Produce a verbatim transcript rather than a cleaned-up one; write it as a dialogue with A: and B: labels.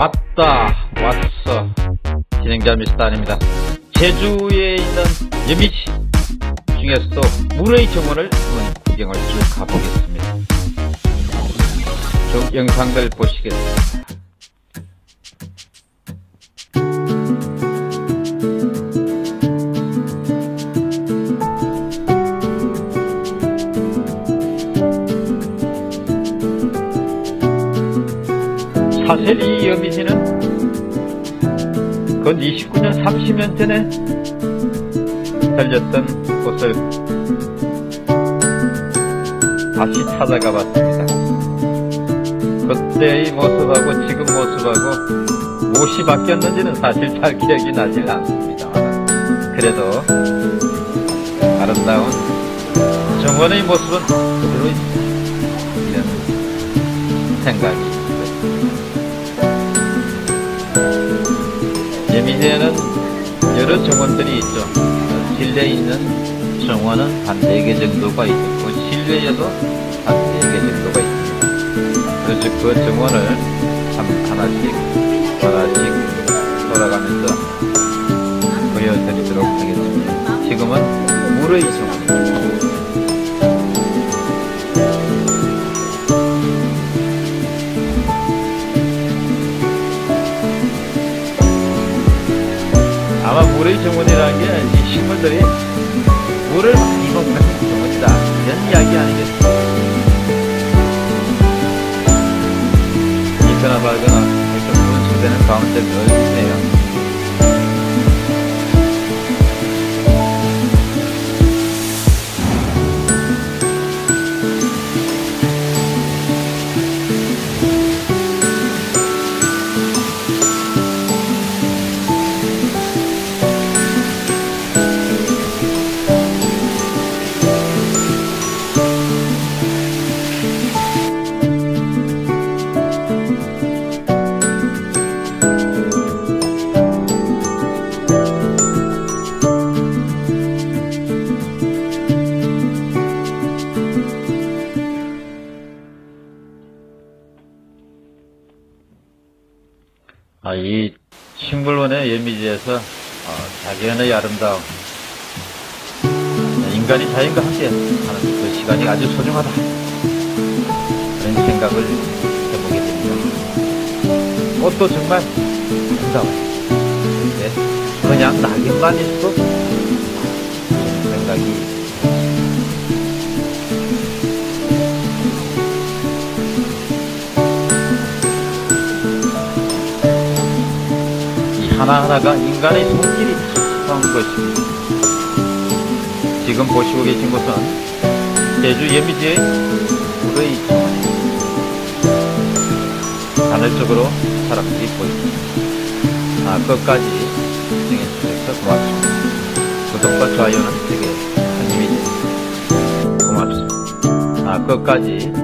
A: 왔다 왔어. 진행자 미스터 안입니다. 제주에 있는 예미지 중에서도 물의 정원을 한번 구경을 쭉 가보겠습니다. 쭉 영상들 보시겠습니다. 사실 이 예미지는 건 이십구 년 삼십 년 전에 달렸던 곳을 다시 찾아가 봤습니다. 그때의 모습하고 지금 모습하고 무엇이 바뀌었는지는 사실 잘 기억이 나질 않습니다만, 그래도 아름다운 정원의 모습은 그대로 있습니다. 이런 생각이 예미지에는 여러 정원들이 있죠. 실내에 있는 정원은 한 네 개 정도가 있고 실외에도 한 네 개 정도가 있습니다. 그래서 그 정원을 한 하나씩 하나씩 돌아가면서 보여드리도록 하겠습니다. 지금은 물의 정원입니다. 아마 물의 정원이라는 게 이 식물들이 물을 많이 먹는 정원이다, 이런 이야기 아니겠습니까? 이거나 말거나 좀 분수되는 가운데 넣어주세요. 아, 이 식물원의 예미지에서 어, 자연의 아름다움, 인간이 자연과 함께 하는 그 시간이 아주 소중하다, 그런 생각을 해보게 됩니다. 꽃도 정말 아름다워요. 근데 그냥 낙엽만 있어도 생각이 하나하나가 인간의 손길이 닿은 것입니다. 지금 보시고 계신 곳은 제주 예미지의 물의 정원입니다. 하늘쪽으로 사람들이 보입니다. 아, 끝까지 시청해주셔서 고맙습니다. 구독과 좋아요는 되게 큰 힘이 됩니다. 고맙습니다. 아, 끝까지